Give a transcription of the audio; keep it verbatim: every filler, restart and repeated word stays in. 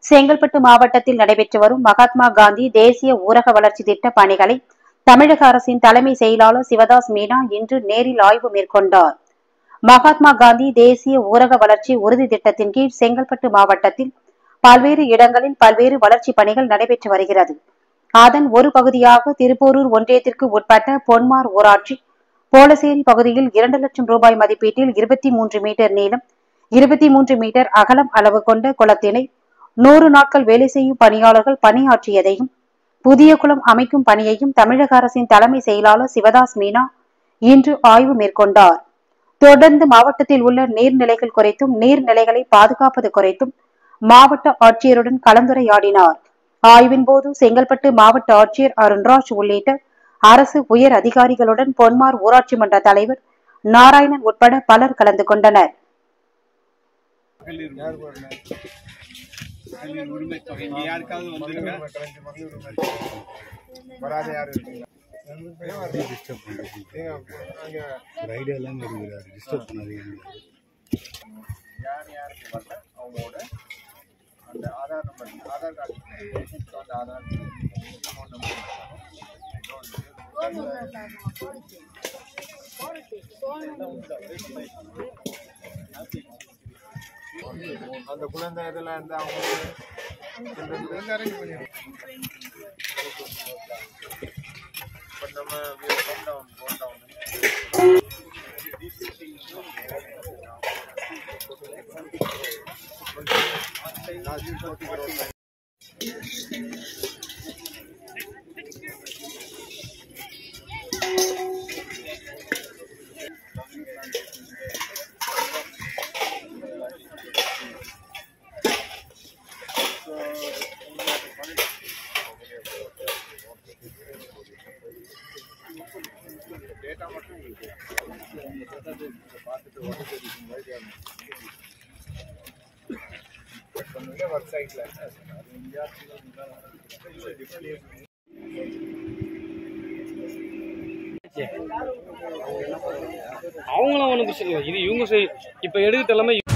செங்கல்பட்டு மாவட்டத்தில் நடைபெற்று வரும் மகாத்மா காந்தி தேசிய ஊரக வளர்ச்சி திட்ட பணிகளை தமிழக அரசின் தலைமை செயலாளர் சிவதாஸ் மீனா இன்று நேரில் ஆய்வு மேற்கொண்டார். மகாத்மா காந்தி தேசிய ஊரக வளர்ச்சி உறுதி திட்டத்தின் கீழ் செங்கல்பட்டு மாவட்டத்தில் பல்வேறு இடங்களில் பல்வேறு வளர்ச்சிப் பணிகள் நடைபெற்று வருகிறது. அதன் ஒரு பகுதியாக திருப்போரூர் ஒன்றியத்திற்கு உட்பட்ட பொன்மார் ஊராட்சி போலசேரி பகுதியில் இரண்டு லட்சம் ரூபாய் மதிப்பீட்டில் இருபத்தி மூன்று மீட்டர் நீளம், இருபத்தி மூன்று மீட்டர் அகலம் அளவு கொண்ட குளத்தினை நூறு நாட்கள் வேலை செய்யும் பணியாளர்கள் பணியாற்றியதையும், புதிய குளம் அமைக்கும் பணியையும் தமிழக அரசின் தலைமை செயலாளர் சிவதாஸ் மீனா இன்று ஆய்வு மேற்கொண்டார். தொடர்ந்து மாவட்டத்தில் உள்ள நீர்நிலைகள் குறித்தும் நீர்நிலைகளை பாதுகாப்பது குறித்தும் மாவட்ட ஆட்சியருடன் கலந்துரையாடினார். ஆய்வின் போது செங்கல்பட்டு மாவட்ட ஆட்சியர் அருண்ராஜ் உள்ளிட்ட அரசு உயர் அதிகாரிகளுடன் பொன்மார் ஊராட்சி மன்ற தலைவர் நாராயணன் உட்பட பலர் கலந்து கொண்டனர். அந்த ஆதார் நம்பர் ஆதார் கார்டு அந்த ஆதார் அமௌண்ட் நம்பர் அந்த குழந்தை இதில் இருந்து அவங்க அரேஞ்ச் பண்ணிடுவோம். பட் நம்ம come down gone down data மட்டும் பார்த்துட்டு வெப்சைட்ல அவங்களும் ஒன்றும் பிரச்சனை இல்லை. இது இவங்க இப்ப எடுக்கிறது எல்லாமே